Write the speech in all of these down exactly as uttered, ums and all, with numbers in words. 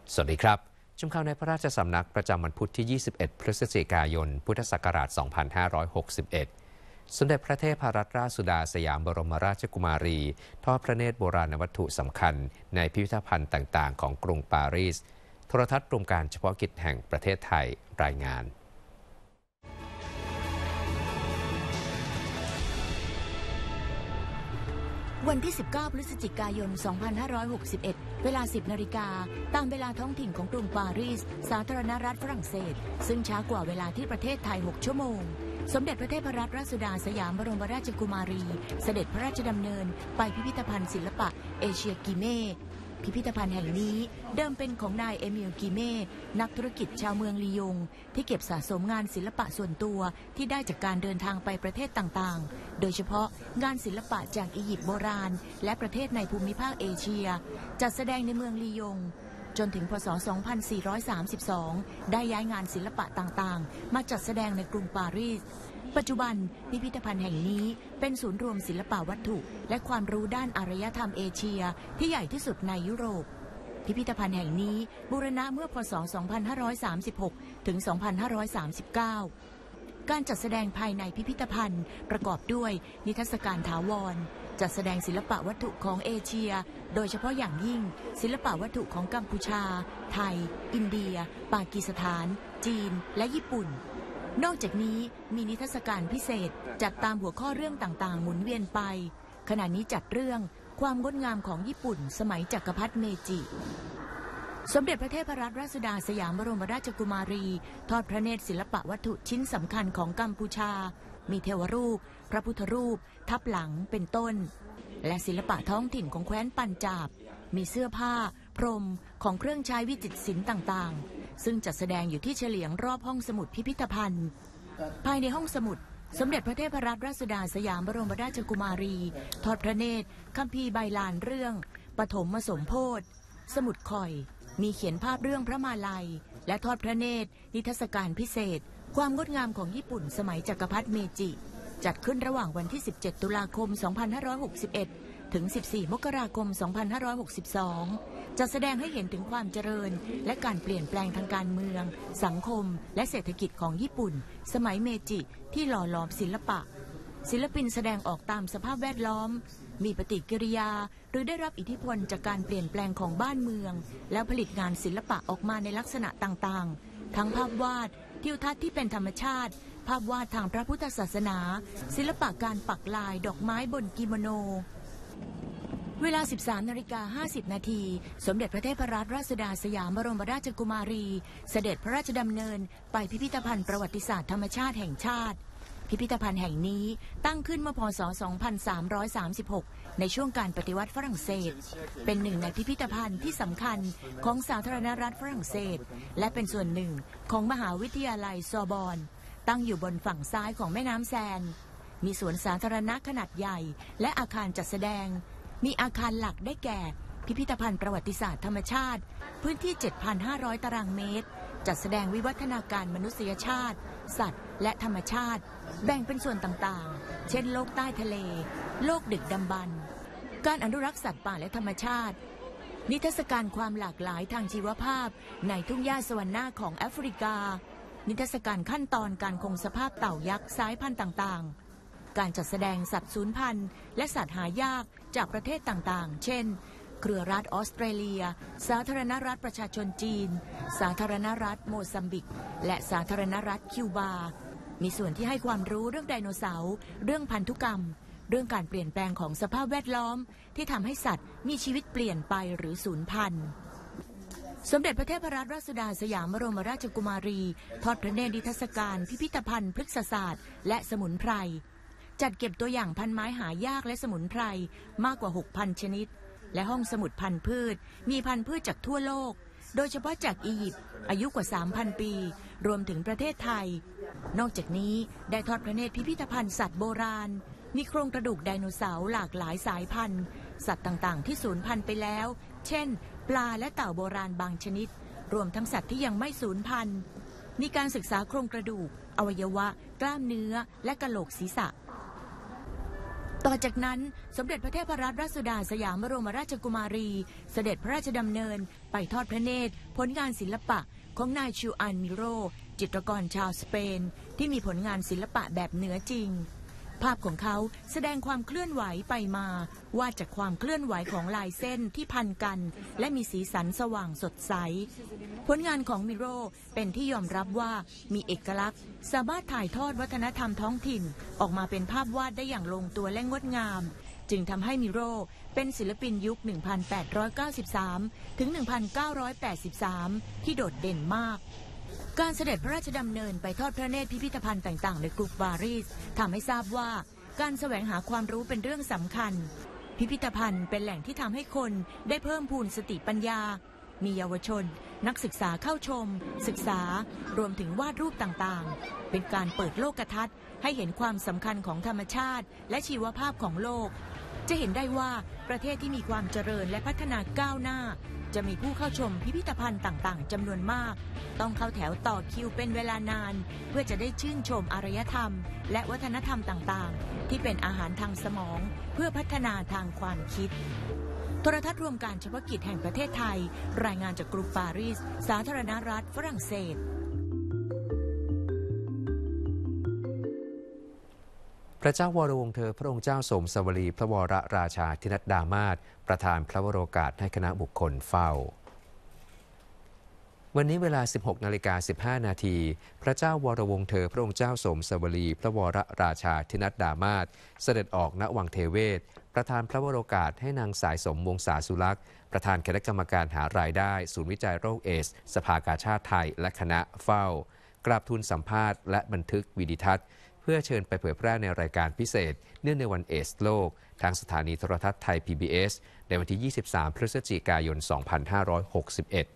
สวัสดีครับชมข่าวในพระราชสำนักประจำวันพุธที่ ยี่สิบเอ็ด พฤศจิกายน พุทธศักราช สองพันห้าร้อยหกสิบเอ็ด สมเด็จพระเทพรัตนราชสุดาสยามบรมราชกุมารีทอดพระเนตรโบราณวัตถุสำคัญในพิพิธภัณฑ์ต่างๆของกรุงปารีสโทรทัศน์กรมการเฉพาะกิจแห่งประเทศไทยรายงานวันที่ สิบเก้า พฤศจิกายน สองพันห้าร้อยหกสิบเอ็ด เวลา สิบ นาฬิกาตามเวลาท้องถิ่นของกรุงปารีสสาธารณรัฐฝรั่งเศสซึ่งช้ากว่าเวลาที่ประเทศไทย หก ชั่วโมงสมเด็จพระเทพรัตนราชสุดาสยามบรมราชกุมารีเสด็จพระราชดำเนินไปพิพิธภัณฑ์ศิลปะเอเชียกิเม่พิพิธภัณฑ์แห่งนี้เดิมเป็นของนายเอมิลกิเม่นักธุรกิจชาวเมืองลียงที่เก็บสะสมงานศิลปะส่วนตัวที่ได้จากการเดินทางไปประเทศต่างๆโดยเฉพาะงานศิลปะจากอียิปต์โบราณและประเทศในภูมิภาคเอเชียจัดแสดงในเมืองลียงจนถึงพ.ศ. สองพันสี่ร้อยสามสิบสอง ได้ย้ายงานศิลปะต่างๆมาจัดแสดงในกรุงปารีสปัจจุบันพิพิธภัณฑ์แห่งนี้เป็นศูนย์รวมศิลปะวัตถุและความรู้ด้านอารยธรรมเอเชียที่ใหญ่ที่สุดในยุโรปพิพิธภัณฑ์แห่งนี้บูรณะเมื่อพ.ศ. สองพันห้าร้อยสามสิบหก ถึง สองพันห้าร้อยสามสิบเก้า การจัดแสดงภายในพิพิธภัณฑ์ประกอบด้วยนิทรรศการถาวรจัดแสดงศิลปะวัตถุของเอเชียโดยเฉพาะอย่างยิ่งศิลปะวัตถุของกัมพูชาไทยอินเดียปากีสถานจีนและญี่ปุ่นนอกจากนี้มีนิทรรศการพิเศษจัดตามหัวข้อเรื่องต่างๆหมุนเวียนไปขณะนี้จัดเรื่องความงดงามของญี่ปุ่นสมัยจักรพรรดิเมจิสมเด็จพระเทพรัตนราชสุดาสยามบรมราชกุมารีทอดพระเนตรศิลปะวัตถุชิ้นสำคัญของกัมพูชามีเทวรูปพระพุทธรูปทับหลังเป็นต้นและศิลปะท้องถิ่นของแคว้นปัญจาบมีเสื้อผ้าพรมของเครื่องใช้วิจิตรศิลป์ต่างๆซึ่งจัดแสดงอยู่ที่เฉลียงรอบห้องสมุดพิพิธภัณฑ์ภายในห้องสมุดสมเด็จพระเทพรัตนราชสุดาสยามบรมราชกุมารีทอดพระเนตรคัมภีร์ใบลานเรื่องปฐมสมโพธิสมุดข่อยมีเขียนภาพเรื่องพระมาลัยและทอดพระเนตรนิทรรศการพิเศษความงดงามของญี่ปุ่นสมัยจักรพรรดิเมจิจัดขึ้นระหว่างวันที่ สิบเจ็ด ตุลาคม สองพันห้าร้อยหกสิบเอ็ด ถึง สิบสี่ มกราคม สองพันห้าร้อยหกสิบสอง จะแสดงให้เห็นถึงความเจริญและการเปลี่ยนแปลงทางการเมืองสังคมและเศรษฐกิจของญี่ปุ่นสมัยเมจิที่หล่อหลอมศิลปะศิลปินแสดงออกตามสภาพแวดล้อมมีปฏิกิริยาหรือได้รับอิทธิพลจากการเปลี่ยนแปลงของบ้านเมืองแล้วผลิตงานศิลปะออกมาในลักษณะต่างๆทั้งภาพวาดทิวทัศน์ที่เป็นธรรมชาติภาพวาดทางพระพุทธศาสนาศิลปะการปักลายดอกไม้บนกิโมโนเวลา สิบสาม นาฬิกา ห้าสิบ นาทีสมเด็จพระเทพรัตนราชสุดาสยามบรมราชกุมารีเสด็จพระราชดำเนินไปพิพิธภัณฑ์ประวัติศาสตร์ธรรมชาติแห่งชาติพิพิธภัณฑ์แห่งนี้ตั้งขึ้นเมื่อพ.ศ. สองพันสามร้อยสามสิบหก ในช่วงการปฏิวัติฝรั่งเศสเป็นหนึ่งในพิพิธภัณฑ์ที่สำคัญของสาธารณรัฐฝรั่งเศสและเป็นส่วนหนึ่งของมหาวิทยาลัยซอร์บอนตั้งอยู่บนฝั่งซ้ายของแม่น้ำแซนมีสวนสาธารณะขนาดใหญ่และอาคารจัดแสดงมีอาคารหลักได้แก่พิพิธภัณฑ์ประวัติศาสตร์ธรรมชาติพื้นที่ เจ็ดพันห้าร้อย ตารางเมตรจัดแสดงวิวัฒนาการมนุษยชาติสัตว์และธรรมชาติแบ่งเป็นส่วนต่างๆเช่นโลกใต้ทะเลโลกดึกดำบรรพ์การอนุรักษ์สัตว์ป่าและธรรมชาตินิทรรศการความหลากหลายทางชีวภาพในทุ่งหญ้าสวรรณาของแอฟริกานิทรรศการขั้นตอนการคงสภาพเต่ายักษ์สายพันธุ์ต่างๆการจัดแสดงสัตว์สูญพันธุ์และสัตว์หายากจากประเทศต่างๆเช่นเครือรัฐออสเตรเลียสาธารณรัฐประชาชนจีนสาธารณรัฐโมซัมบิกและสาธารณรัฐคิวบามีส่วนที่ให้ความรู้เรื่องไดโนเสาร์เรื่องพันธุกรรมเรื่องการเปลี่ยนแปลงของสภาพแวดล้อมที่ทำให้สัตว์มีชีวิตเปลี่ยนไปหรือสูญพันธุ์สมเด็จพระเทพรัตนราชสุดาสยามบรมราชกุมารีทอดพระเนตรนิทรรศการพิพิธภัณฑ์พฤกษศาสตร์และสมุนไพรจัดเก็บตัวอย่างพันไม้หายากและสมุนไพรมากกว่า หกพัน ชนิดและห้องสมุดพันธุ์พืชมีพันธุ์พืชจากทั่วโลกโดยเฉพาะจากอียิปต์อายุกว่า สามพัน ปีรวมถึงประเทศไทยนอกจากนี้ได้ทอดพระเนตรพิพิธภัณฑ์สัตว์โบราณมีโครงกระดูกไดโนเสาร์หลากหลายสายพันธุ์สัตว์ต่างๆที่สูญพันธุ์ไปแล้วเช่นปลาและเต่าโบราณบางชนิดรวมทั้งสัตว์ที่ยังไม่สูญพันธุ์มีการศึกษาโครงกระดูกอวัยวะกล้ามเนื้อและกะโหลกศีรษะต่อจากนั้นสมเด็จพระเทพรัตนราชสุดาสยามบรมราชกุมารีเสด็จพระราชดำเนินไปทอดพระเนตรผลงานศิลปะของนายชูอันมิโรจิตรกรชาวสเปนที่มีผลงานศิลปะแบบเหนือจริงภาพของเขาแสดงความเคลื่อนไหวไปมาวาดจากความเคลื่อนไหวของลายเส้นที่พันกันและมีสีสันสว่างสดใสผลงานของมิโรเป็นที่ยอมรับว่ามีเอกลักษณ์สามารถถ่ายทอดวัฒนธรรมท้องถิ่นออกมาเป็นภาพวาดได้อย่างลงตัวและงดงามจึงทำให้มิโรเป็นศิลปินยุค หนึ่งพันแปดร้อยเก้าสิบสาม ถึง หนึ่งพันเก้าร้อยแปดสิบสาม ที่โดดเด่นมากการเสด็จพระราชดำเนินไปทอดพระเนตรพิพิธภัณฑ์ต่างๆในกรุงปารีสทำให้ทราบว่าการแสวงหาความรู้เป็นเรื่องสำคัญพิพิธภัณฑ์เป็นแหล่งที่ทำให้คนได้เพิ่มพูนสติปัญญามีเยาวชนนักศึกษาเข้าชมศึกษารวมถึงวาดรูปต่างๆเป็นการเปิดโลกทัศน์ให้เห็นความสำคัญของธรรมชาติและชีวภาพของโลกจะเห็นได้ว่าประเทศที่มีความเจริญและพัฒนาก้าวหน้าจะมีผู้เข้าชมพิพิธภัณฑ์ต่างๆจำนวนมากต้องเข้าแถวต่อคิวเป็นเวลานานเพื่อจะได้ชื่นชมอารยธรรมและวัฒนธรรมต่างๆที่เป็นอาหารทางสมองเพื่อพัฒนาทางความคิดโทรทัศน์รวมการเฉพาะกิจแห่งประเทศไทยรายงานจากกรุงปารีสสาธารณรัฐฝรั่งเศสพระเจ้าวรวงศ์เธอพระองค์เจ้าสมสวลีพระวรราชาธินัดดามาศประธานพระวโรกาสให้คณะบุคคลเฝ้าวันนี้เวลา สิบหกนาฬิกาสิบห้านาทีพระเจ้าวรวงศ์เธอพระองค์เจ้าสมสวลีพระวรราชาธินัดดามาศเสด็จออกณวังเทเวศประธานพระวโรกาสให้นางสายสมวงศาสุลักษณ์ประธานคณะกรรมการหารายได้ศูนย์วิจัยโรคเอดส์สภากาชาดไทยและคณะเฝ้ากราบทูลสัมภาษณ์และบันทึกวิดีทัศน์เพื่อเชิญไปเผยแพร่ในรายการพิเศษเนื่องในวันเอดส์โลกทางสถานีโทรทัศน์ไทย พี บี เอส ในวันที่ ยี่สิบสาม พฤศจิกายน สองพันห้าร้อยหกสิบเอ็ด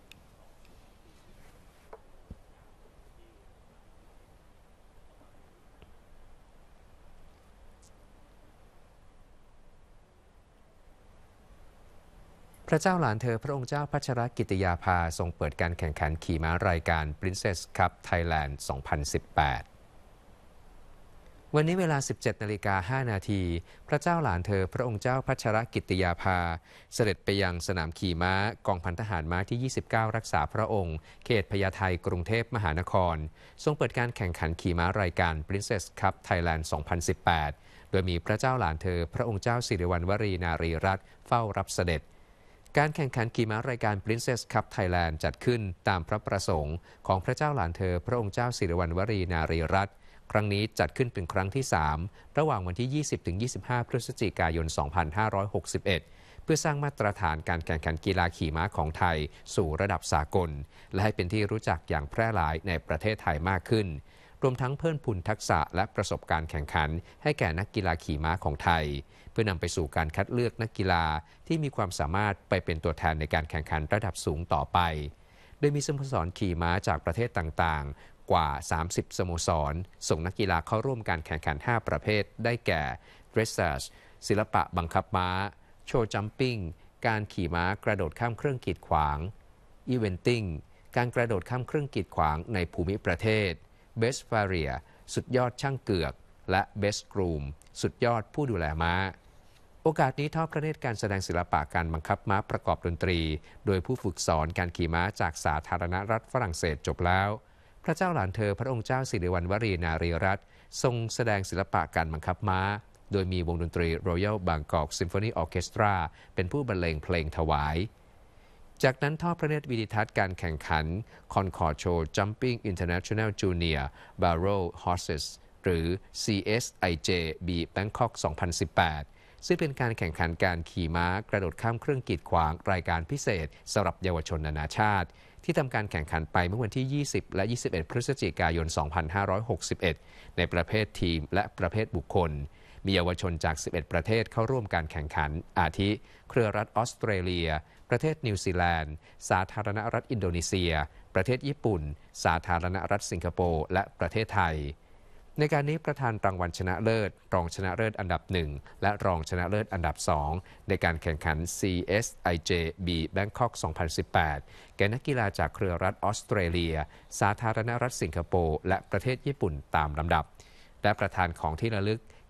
พระเจ้าหลานเธอพระองค์เจ้าพัชรกิติยาภาทรงเปิดการแข่งขันขี่ม้ารายการ Princess Cup Thailand สองพันสิบแปด วันนี้เวลา สิบเจ็ดนาฬิกาห้านาทีพระเจ้าหลานเธอพระองค์เจ้าพัชรกิติยาภาเสด็จไปยังสนามขี่ม้ากองพันทหารม้าที่ ยี่สิบเก้า รักษาพระองค์เขตพญาไทกรุงเทพมหานครทรงเปิดการแข่งขันขี่ม้ารายการ Princess Cup Thailand สองพันสิบแปด โดยมีพระเจ้าหลานเธอพระองค์เจ้าสิริวัณวรีนารีรัตน์เฝ้ารับเสด็จการแข่งขันขี่ม้ารายการ Princess Cup Thailand จัดขึ้นตามพระประสงค์ของพระเจ้าหลานเธอพระองค์เจ้าสิริวัณวรีนารีรัตน์ครั้งนี้จัดขึ้นเป็นครั้งที่สามระหว่างวันที่ ยี่สิบถึงยี่สิบห้า พฤศจิกายน สองพันห้าร้อยหกสิบเอ็ด เพื่อสร้างมาตรฐานการแข่งขันกีฬาขี่ม้าของไทยสู่ระดับสากลและให้เป็นที่รู้จักอย่างแพร่หลายในประเทศไทยมากขึ้นรวมทั้งเพิ่มพูนทักษะและประสบการณ์แข่งขันให้แก่นักกีฬาขี่ม้าของไทยเพื่อนำไปสู่การคัดเลือกนักกีฬาที่มีความสามารถไปเป็นตัวแทนในการแข่งขันระดับสูงต่อไปโดยมีสโมสรขี่ม้าจากประเทศต่างๆกว่าสามสิบสโมสรส่งนักกีฬาเข้าร่วมการแข่งขันห้าประเภทได้แก่ dressage ศิลปะบังคับม้าโชว์จัมปิ้งการขี่ม้ากระโดดข้ามเครื่องกีดขวาง eventing การกระโดดข้ามเครื่องกีดขวางในภูมิประเทศ best farrier สุดยอดช่างเกือกและ best groom สุดยอดผู้ดูแลม้าโอกาสนี้ทอดพระเนตรการแสดงศิลปะการบังคับม้าประกอบดนตรีโดยผู้ฝึกสอนการขี่ม้าจากสาธารณรัฐฝรั่งเศสจบแล้วพระเจ้าหลานเธอพระองค์เจ้าสิริวัณวรีนารีรัตน์ทรงแสดงศิลปะการบังคับม้าโดยมีวงดนตรี Royal Bangkok Symphony Orchestra เป็นผู้บรรเลงเพลงถวายจากนั้นทอดพระเนตรวิดิทัศน์การแข่งขัน Concord Show Jumping International Junior Barrel Horses หรือ ซี เอส ไอ เจ บี Bangkok สองพันสิบแปด ซึ่งเป็นการแข่งขันการขี่ม้ากระโดดข้ามเครื่องกีดขวางรายการพิเศษสำหรับเยาวชนนานาชาติที่ทำการแข่งขันไปเมื่อวันที่ ยี่สิบ และ ยี่สิบเอ็ด พฤศจิกายน สองพันห้าร้อยหกสิบเอ็ด ในประเภททีมและประเภทบุคคลมีเยาวชนจาก สิบเอ็ด ประเทศเข้าร่วมการแข่งขันอาทิเครือรัฐออสเตรเลียประเทศนิวซีแลนด์สาธารณรัฐอินโดนีเซียประเทศญี่ปุ่นสาธารณรัฐสิงคโปร์และประเทศไทยในการนี้ประธานรางวัลชนะเลิศรองชนะเลิศอันดับหนึ่งและรองชนะเลิศอันดับสองในการแข่งขัน ซี เอส ไอ เจ บี Bangkok สองพันสิบแปด แก่นักกีฬาจากเครือรัฐออสเตรเลียสาธารณรัฐสิงคโปร์และประเทศญี่ปุ่นตามลำดับและประธานของที่ระลึก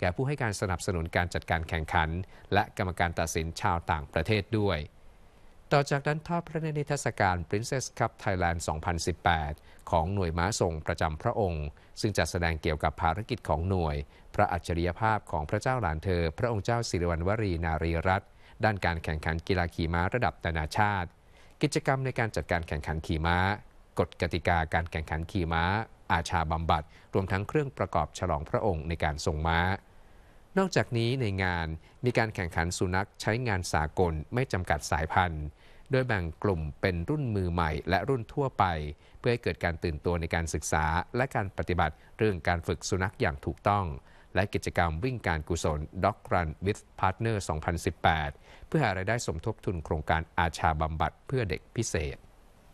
แก่ผู้ให้การสนับสนุนการจัดการแข่งขันและกรรมการตัดสินชาวต่างประเทศด้วยต่อจากนั้นทอดพระเนตรนิทรรศการ Princess Cup Thailand สองพันสิบแปด ของหน่วยม้าทรงประจำพระองค์ซึ่งจัดแสดงเกี่ยวกับภารกิจของหน่วยพระอัจฉริยภาพของพระเจ้าหลานเธอพระองค์เจ้าสิริวัณวรีนารีรัตน์ด้านการแข่งขันกีฬาขี่ม้าระดับนานาชาติกิจกรรมในการจัดการแข่งขันขี่ม้ากฎกติกาการแข่งขันขี่ม้าอาชาบำบัดรวมทั้งเครื่องประกอบฉลองพระองค์ในการทรงม้านอกจากนี้ในงานมีการแข่งขันสุนัขใช้งานสากลไม่จำกัดสายพันธุ์โดยแบ่งกลุ่มเป็นรุ่นมือใหม่และรุ่นทั่วไปเพื่อให้เกิดการตื่นตัวในการศึกษาและการปฏิบัติเรื่องการฝึกสุนัขอย่างถูกต้องและกิจกรรมวิ่งการกุศล Dog Run with Partner สองพันสิบแปด เพื่อหารายได้สมทบทุนโครงการอาชาบำบัดเพื่อเด็กพิเศษ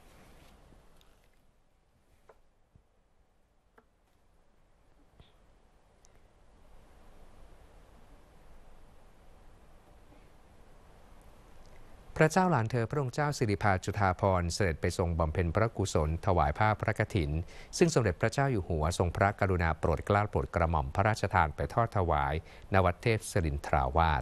พระเจ้าหลานเธอพระองค์เจ้าสิริภาจุฑาภรณ์เสด็จไปทรงบำเพ็ญพระกุศลถวายผ้าพระกฐินซึ่งสมเด็จพระเจ้าอยู่หัวทรงพระกรุณาโปรดเกล้าโปรดกระหม่อมพระราชทานไปทอดถวายณวัดเทพศิรินทราวาส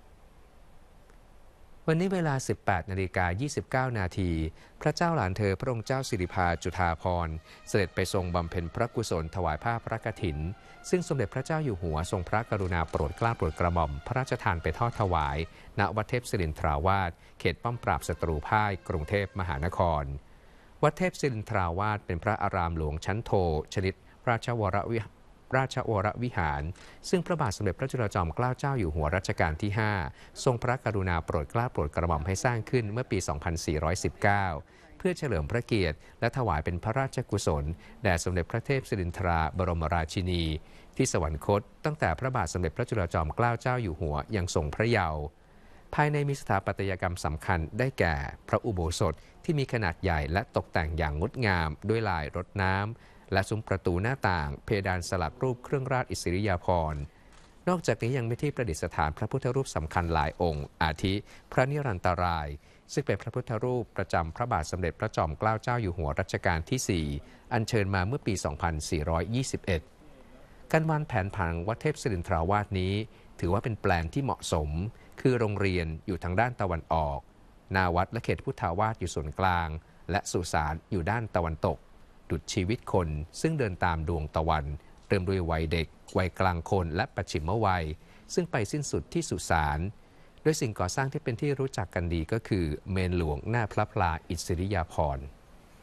วันนี้เวลา สิบแปดนาฬิกายี่สิบเก้า นาทีพระเจ้าหลานเธอพระองค์เจ้าสิริภาจุฑาภรณ์เสด็จไปทรงบำเพ็ญพระกุศลถวายผ้าพระกฐินซึ่งสมเด็จพระเจ้าอยู่หัวทรงพระกรุณาโปรดเกล้าโปรดกระหม่อมพระราชทานไปทอดถวายณวัดเทพศิรินทราวาสเขตป้อมปราบศัตรูพ่ายกรุงเทพมหานครวัดเทพศิรินทราวาสเป็นพระอารามหลวงชั้นโทชนิดราชวรวิราชวรวิหารซึ่งพระบาทสมเด็จพระจุลจอมเกล้าเจ้าอยู่หัวรัชกาลที่ห้าทรงพระกรุณาโปรดเกล้าโปรดกระหม่อมให้สร้างขึ้นเมื่อปี สองพันสี่ร้อยสิบเก้า เพื่อเฉลิมพระเกียรติและถวายเป็นพระราชกุศลแด่สมเด็จพระเทพศิรินทราบรมราชินีที่สวรรคตตั้งแต่พระบาทสมเด็จพระจุลจอมเกล้าเจ้าอยู่หัวยังทรงพระเยาว์ภายในมีสถาปัตยกรรมสำคัญได้แก่พระอุโบสถที่มีขนาดใหญ่และตกแต่งอย่างงดงามด้วยลายรดน้ำและซุ้มประตูหน้าต่างเพดานสลักรูปเครื่องราชอิสริยาภรณ์นอกจากนี้ยังมีที่ประดิษฐานพระพุทธรูปสำคัญหลายองค์อาทิพระนิรันตรายซึ่งเป็นพระพุทธรูปประจำพระบาทสมเด็จพระจอมเกล้าเจ้าอยู่หัวรัชกาลที่สี่อัญเชิญมาเมื่อปี สองพันสี่ร้อยยี่สิบเอ็ด การวางแผนผังวัดเทพศิรินทราวาสนี้ถือว่าเป็นแปลนที่เหมาะสมคือโรงเรียนอยู่ทางด้านตะวันออกนาวัดและเขตพุทธาวาสอยู่ส่วนกลางและสุสานอยู่ด้านตะวันตกดุจชีวิตคนซึ่งเดินตามดวงตะวันเริ่มด้วยวัยเด็กวัยกลางคนและปัจฉิมวัยซึ่งไปสิ้นสุดที่สุสานโดยสิ่งก่อสร้างที่เป็นที่รู้จักกันดีก็คือเมนหลวงหน้าพระพลาอิสริยาภรณ์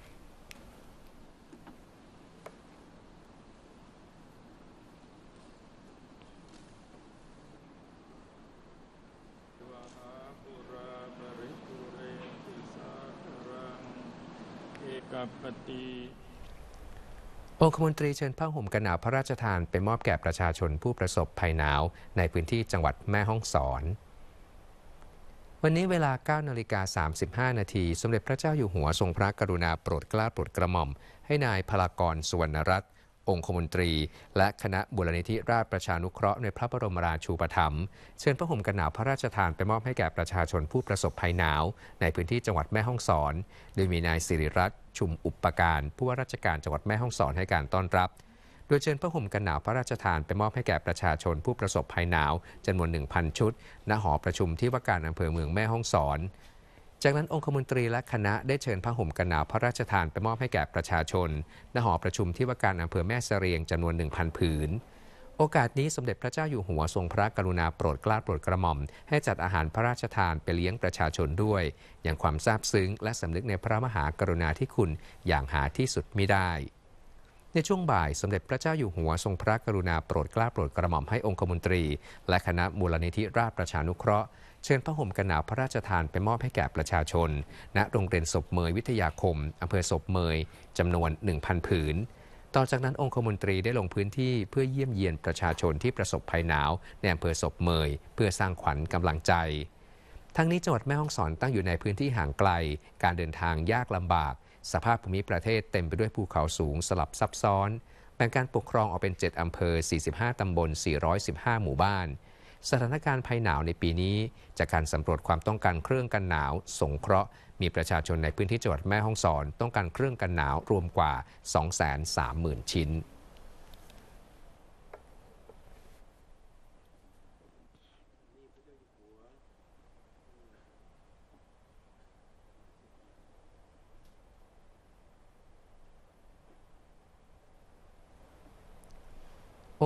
องคมนตรีเชิญผ้าห่มกันหนาวพระราชทานไปมอบแก่ประชาชนผู้ประสบภัยหนาวในพื้นที่จังหวัดแม่ฮ่องสอนวันนี้เวลา เก้านาฬิกาสามสิบห้า นาทีสมเด็จพระเจ้าอยู่หัวทรงพระกรุณาโปรดเกล้าโปรดกระหม่อมให้นายพลากรสุวรรณรัตน์องคมนตรีและคณะมูลนิธิราชประชานุเคราะห์ในพระบรมราชูปถัมภ์เชิญผ้าห่มกันหนาวพระราชทานไปมอบให้แก่ประชาชนผู้ประสบภัยหนาวในพื้นที่จังหวัดแม่ฮ่องสอนโดยมีนายสิริรัตน์ชุมอุปการผู้ว่าราชการจังหวัดแม่ฮ่องสอนให้การต้อนรับโดยเชิญผ้าห่มกันหนาวพระราชทานไปมอบให้แก่ประชาชนผู้ประสบภัยหนาวจำนวน หนึ่งพัน ชุดณหอประชุมที่ว่าการอำเภอเมืองแม่ฮ่องสอนจากนั้นองคมนตรีและคณะได้เชิญผ้าห่มกันหนาวพระราชทานไปมอบให้แก่ประชาชนณหอประชุมที่ว่าการอำเภอแม่เสรียงจำนวน หนึ่งพัน ผืนโอกาสนี้สมเด็จพระเจ้าอยู่หัวทรงพระกรุณาโปรดเกล้าโปรดกระหม่อมให้จัดอาหารพระราชทานไปเลี้ยงประชาชนด้วยอย่างความซาบซึ้งและสำนึกในพระมหากรุณาธิคุณอย่างหาที่สุดมิได้ในช่วงบ่ายสมเด็จพระเจ้าอยู่หัวทรงพระกรุณาโปรดเกล้าโปรดกระหม่อมให้องคมนตรีและคณะมูลนิธิราชประชานุเคราะห์เชิญผ้าห่มกันหนาวพระราชทานไปมอบให้แก่ประชาชนณโรงเรียนศพเมยวิทยาคมอำเภอศพเมยจำนวน หนึ่งพัน ผืนต่อจากนั้นองคมนตรีได้ลงพื้นที่เพื่อเยี่ยมเยียนประชาชนที่ประสบภัยหนาวในอำเภอศพเมยเพื่อสร้างขวัญกำลังใจทั้งนี้จังหวัดแม่ฮ่องสอนตั้งอยู่ในพื้นที่ห่างไกลการเดินทางยากลำบากสภาพภูมิประเทศเต็มไปด้วยภูเขาสูงสลับซับซ้อนแบ่งการปกครองออกเป็นเจ็ดอำเภอสี่สิบห้าตำบลสี่ร้อยสิบห้าหมู่บ้านสถานการณ์ภัยหนาวในปีนี้จากการสำรวจความต้องการเครื่องกันหนาวสงเคราะห์มีประชาชนในพื้นที่จังหวัดแม่ฮ่องสอนต้องการเครื่องกันหนาวรวมกว่า สองแสนสามหมื่น ชิ้น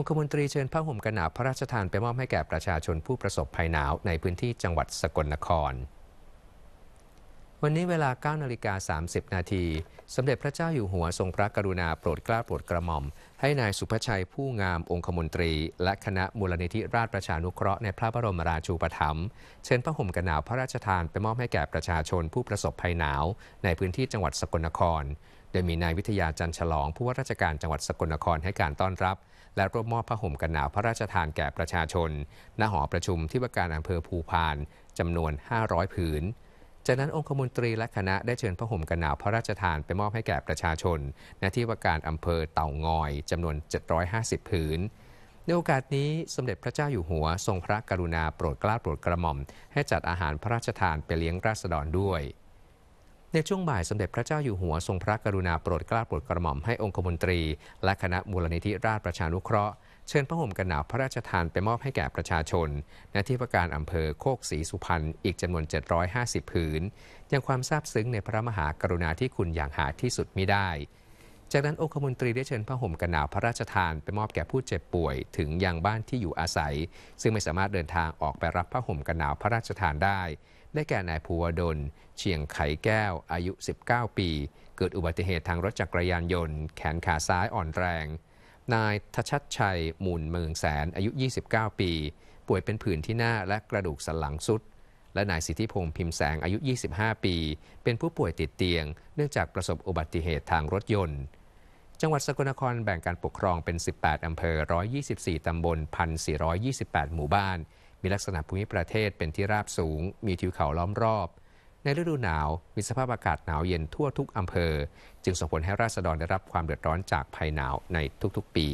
องคมนตรีเชิญผ้าห่มกันหนาวพระราชทานไปมอบให้แก่ประชาชนผู้ประสบภัยหนาวในพื้นที่จังหวัดสกลนครวันนี้เวลา เก้านาฬิกาสามสิบนาทีสมเด็จพระเจ้าอยู่หัวทรงพระกรุณาโปรดเกล้าโปรดกระหม่อมให้นายสุภชัยผู้งามองคมนตรีและคณะมูลนิธิราชประชานุเคราะห์ในพระบรมราชูปถัมภ์เชิญผ้าห่มกันหนาวพระราชทานไปมอบให้แก่ประชาชนผู้ประสบภัยหนาวในพื้นที่จังหวัดสกลนครโดยมีนายวิทยาจันทร์ฉลองผู้ว่าราชการจังหวัดสกลนครให้การต้อนรับและร่วมมอบผ้าห่มกันหนาวพระราชทานแก่ประชาชนณหอประชุมที่ว่าการอำเภอภูพานจำนวนห้าร้อยผืนจากนั้นองคมนตรีและคณะได้เชิญผ้าห่มกันหนาวพระราชทานไปมอบให้แก่ประชาชนณที่ว่าการอำเภอเต่างอยจำนวนเจ็ดร้อยห้าสิบผืนในโอกาสนี้สมเด็จพระเจ้าอยู่หัวทรงพระกรุณาโปรดเกล้าโปรดกระหม่อมให้จัดอาหารพระราชทานไปเลี้ยงราษฎรด้วยในช่วงบ่ายสมเด็จพระเจ้าอยู่หัวทรงพระกรุณาโปรดเกล้าโปรดกระหม่อมให้องคมนตรีและคณะมูลนิธิราชประชานุเคราะห์เชิญผ้าห่มกันหนาวพระราชทานไปมอบให้แก่ประชาชนณที่ว่าการอำเภอโคกศรีสุพรรณอีกจำนวนเจ็ดร้อยห้าสิบผืนยังความซาบซึ้งในพระมหากรุณาธิคุณอย่างหาที่สุดมิได้จากนั้นองคมนตรีได้เชิญผ้าห่มกันหนาวพระราชทานไปมอบแก่ผู้เจ็บป่วยถึงยังบ้านที่อยู่อาศัยซึ่งไม่สามารถเดินทางออกไปรับผ้าห่มกันหนาวพระราชทานได้ได้แก่นายภูวดลเชียงไขแก้วอายุสิบเก้าปีเกิดอุบัติเหตุทางรถจักรยานยนต์แขนขาซ้ายอ่อนแรงนายทชัดชัยมูลเมืองแสนอายุยี่สิบเก้าปีป่วยเป็นผื่นที่หน้าและกระดูกสันหลังทรุดและนายสิทธิพงษ์พิมพ์แสงอายุยี่สิบห้าปีเป็นผู้ป่วยติดเตียงเนื่องจากประสบอุบัติเหตุทางรถยนต์จังหวัดสกลนครแบ่งการปกครองเป็นสิบแปดอำเภอหนึ่งร้อยยี่สิบสี่ตำบล หนึ่งพันสี่ร้อยยี่สิบแปด หมู่บ้านมีลักษณะภูมิประเทศเป็นที่ราบสูงมีทิวเขาล้อมรอบในฤดูหนาวมีสภาพอากาศหนาวเย็นทั่วทุกอำเภอจึงส่งผลให้ราษฎรได้รับความเดือดร้อนจากภัยหนาวในทุกๆปี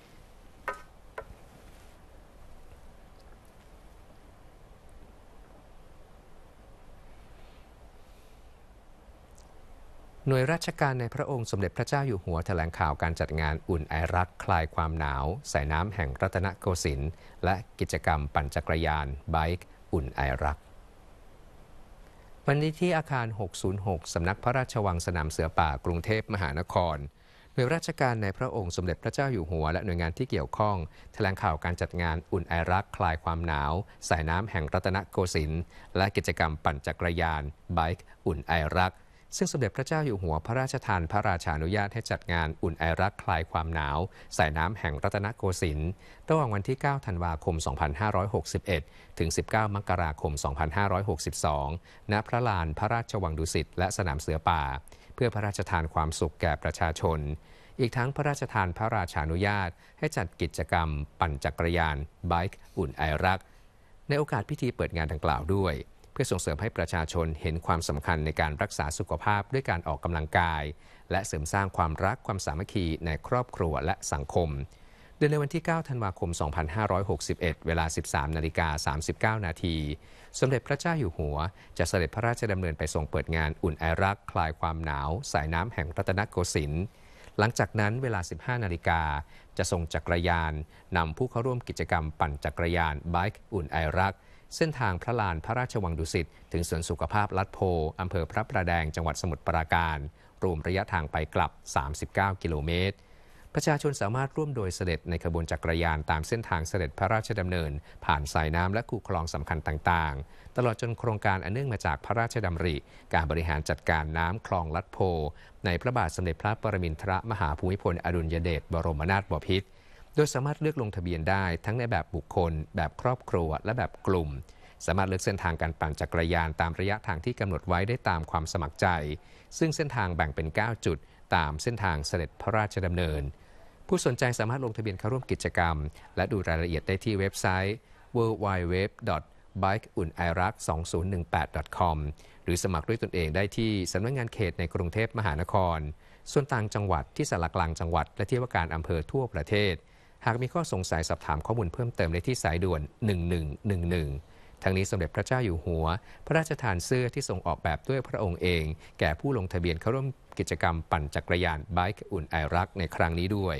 หน่วยราชการในพระองค์สมเด็จพระเจ้าอยู่หัวแถลงข่าวการจัดงานอุ่นไอรักคลายความหนาวสายน้ำแห่งรัตนโกสินทร์และกิจกรรมปั่นจักรยานไบค์อุ่นไอรักวันนี้ที่อาคาร หกศูนย์หก สำนักพระราชวังสนามเสือป่ากรุงเทพมหานครหน่วยราชการในพระองค์สมเด็จพระเจ้าอยู่หัวและหน่วยงานที่เกี่ยวข้องแถลงข่าวการจัดงานอุ่นไอรักคลายความหนาวสายน้ำแห่งรัตนโกสินทร์และกิจกรรมปั่นจักรยานไบค์อุ่นไอรักซึ่งสมเด็จพระเจ้าอยู่หัวพระราชทานพระราชานุญาตให้จัดงานอุ่นไอรักคลายความหนาวสายน้ำแห่งรัตนโกสินทร์ระหว่างวันที่เก้าธันวาคมสองพันห้าร้อยหกสิบเอ็ดถึงสิบเก้ามกราคมสองพันห้าร้อยหกสิบสองณพระลานพระราชวังดุสิตและสนามเสือป่าเพื่อพระราชทานความสุขแก่ประชาชนอีกทั้งพระราชทานพระราชานุญาตให้จัดกิจกรรมปั่นจักรยานไบค์อุ่นไอรักในโอกาสพิธีเปิดงานดังกล่าวด้วยเพื่อส่งเสริมให้ประชาชนเห็นความสำคัญในการรักษาสุขภาพด้วยการออกกำลังกายและเสริมสร้างความรักความสามัคคีในครอบครัวและสังคมโดยในวันที่เก้าธันวาคมสองพันห้าร้อยหกสิบเอ็ดเวลา สิบสามนาฬิกาสามสิบเก้านาทีสมเด็จพระเจ้าอยู่หัวจะเสด็จพระราชดำเนินไปทรงเปิดงานอุ่นไอรักคลายความหนาวสายน้ำแห่งรัตนโกสินทร์หลังจากนั้นเวลา สิบห้านาฬิกาจะทรงจักรยานนำผู้เข้าร่วมกิจกรรมปั่นจักรยานไบค์อุ่นไอรักเส้นทางพระลานพระราชวังดุสิตถึงสวนสุขภาพลัดโพอำเภอพระประแดงจังหวัดสมุทรปราการรวมระยะทางไปกลับสามสิบเก้ากิโลเมตรประชาชนสามารถร่วมโดยเสด็จในขบวนจักรยานตามเส้นทางเสด็จพระราชดำเนินผ่านสายน้ำและคูคลองสำคัญต่างๆตลอดจนโครงการอันเนื่องมาจากพระราชดำริการบริหารจัดการน้ำคลองลัดโพในพระบาทสมเด็จพระปรมินทรมหาภูมิพลอดุลยเดชบรมนาถบพิตรโดยสามารถเลือกลงทะเบียนได้ทั้งในแบบบุคคลแบบครอบครัวและแบบกลุ่มสามารถเลือกเส้นทางการปั่นจักรยานตามระยะทางที่กำหนดไว้ได้ตามความสมัครใจซึ่งเส้นทางแบ่งเป็นเก้าจุดตามเส้นทางเสด็จพระราชดำเนินผู้สนใจสามารถลงทะเบียนเข้าร่วมกิจกรรมและดูรายละเอียดได้ที่เว็บไซต์ ดับเบิลยู ดับเบิลยู ดับเบิลยู ดอท ไบค์ อุ่นไอรัก สองพันสิบแปด ดอท คอม หรือสมัครด้วยตนเองได้ที่สำนักงานเขตในกรุงเทพมหานครส่วนต่างจังหวัดที่สารกลางจังหวัดและที่ว่าการอำเภอทั่วประเทศหากมีข้อสงสัยสอบถามข้อมูลเพิ่มเติมได้ที่สายด่วนหนึ่งหนึ่งหนึ่งหนึ่งทั้งนี้สมเด็จพระเจ้าอยู่หัวพระราชทานเสื้อที่ทรงออกแบบด้วยพระองค์เองแก่ผู้ลงทะเบียนเข้าร่วมกิจกรรมปั่นจักรยานไบค์อุ่นไอรักในครั้งนี้ด้วย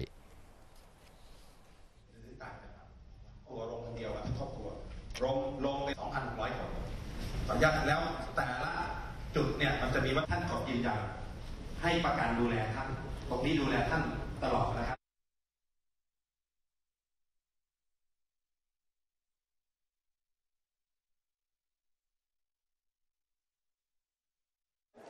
ตัวลงคนเดียวครอบครัวลงลงไป สองพันหกร้อย คนขออนุญาตแล้วแต่ละจุดเนี่ยมันจะมีว่าท่านขอยืนยันให้ประกันดูแลท่านตรงนี้ดูแลท่านตลอดนะครับ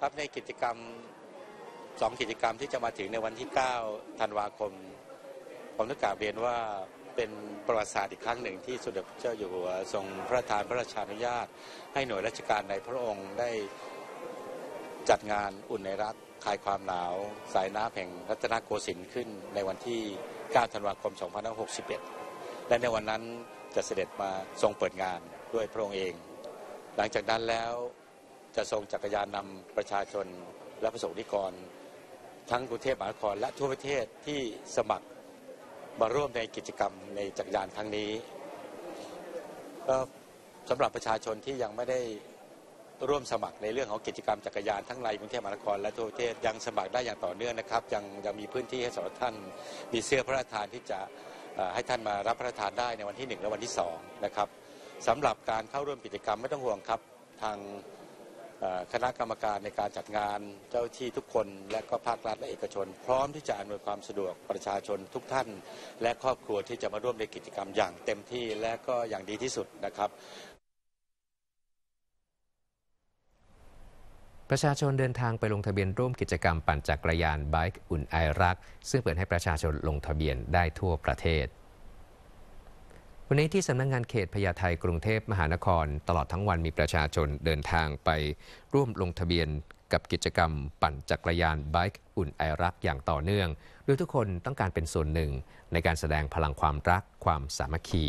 ครับในกิจกรรมสองกิจกรรมที่จะมาถึงในวันที่เก้าธันวาคมผมต้องกราบเรียนว่าเป็นประวัติศาสตร์อีกครั้งหนึ่งที่สมเด็จพระเจ้าอยู่หัวทรงพระราชทานพระราชานุญาตให้หน่วยราชการในพระองค์ได้จัดงานอุ่นในรักคลายความหนาวสายน้ำแห่งรัตนโกสินทร์ขึ้นในวันที่เก้าธันวาคมสองพันห้าร้อยหกสิบเอ็ดและในวันนั้นจะเสด็จมาทรงเปิดงานด้วยพระองค์เองหลังจากนั้นแล้วจะทรงจักรยานนำประชาชนและประสบนิกรทั้งกรุงเทพมหานครและทั่วประเทศที่สมัครมาร่วมในกิจกรรมในจักรยานครั้งนี้ก็สำหรับประชาชนที่ยังไม่ได้ร่วมสมัครในเรื่องของกิจกรรมจักรยานทั้งในกรุงเทพมหานครและทั่วประเทศยังสมัครได้อย่างต่อเนื่องนะครับยังยังมีพื้นที่ให้สำหรับท่านมีเสื้อพระราชทานที่จะให้ท่านมารับพระราชทานได้ในวันที่หนึ่งและวันที่สองนะครับสำหรับการเข้าร่วมกิจกรรมไม่ต้องห่วงครับทางคณะกรรมการในการจัดงานเจ้าที่ทุกคนและก็ภาครัฐและเอกชนพร้อมที่จะอำนวยความสะดวกประชาชนทุกท่านและครอบครัวที่จะมาร่วมในกิจกรรมอย่างเต็มที่และก็อย่างดีที่สุดนะครับประชาชนเดินทางไปลงทะเบียนร่วมกิจกรรมปั่นจักรยานไบค์อุ่นไอรักซึ่งเปิดให้ประชาชนลงทะเบียนได้ทั่วประเทศวันนี้ที่สำนักงานเขตพญาไทกรุงเทพมหานครตลอดทั้งวันมีประชาชนเดินทางไปร่วมลงทะเบียนกับกิจกรรมปั่นจักรยานไบค์อุ่นไอรักอย่างต่อเนื่องโดยทุกคนต้องการเป็นส่วนหนึ่งในการแสดงพลังความรักความสามัคคี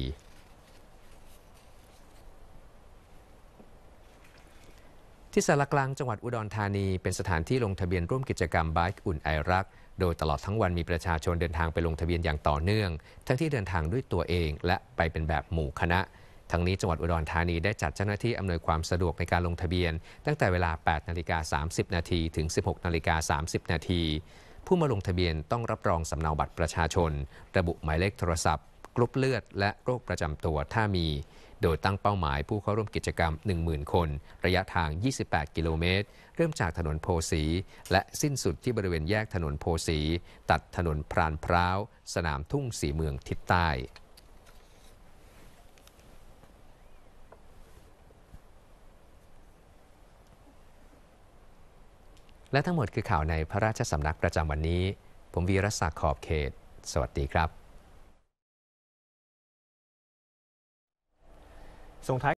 ที่สารกลางจังหวัดอุดรธานีเป็นสถานที่ลงทะเบียนร่วมกิจกรรมไบค์อุ่นไอรักโดยตลอดทั้งวันมีประชาชนเดินทางไปลงทะเบียนอย่างต่อเนื่องทั้งที่เดินทางด้วยตัวเองและไปเป็นแบบหมู่คณะทั้งนี้จังหวัดอุดรธานีได้จัดเจ้าหน้าที่อำนวยความสะดวกในการลงทะเบียนตั้งแต่เวลา แปดนาฬิกาสามสิบนาทีถึง สิบหกนาฬิกาสามสิบนาทีผู้มาลงทะเบียนต้องรับรองสำเนาบัตรประชาชนระบุหมายเลขโทรศัพท์กรุ๊ปเลือดและโรคประจำตัวถ้ามีโดยตั้งเป้าหมายผู้เข้าร่วมกิจกรรม หนึ่งหมื่น คนระยะทางยี่สิบแปดกิโลเมตรเริ่มจากถนนโพสีและสิ้นสุดที่บริเวณแยกถนนโพสีตัดถนนพรานพร้าวสนามทุ่งสีเมืองทิศใต้และทั้งหมดคือข่าวในพระราชสำนักประจำวันนี้ผมวีรศักดิ์ขอบเขตสวัสดีครับส่งท้าย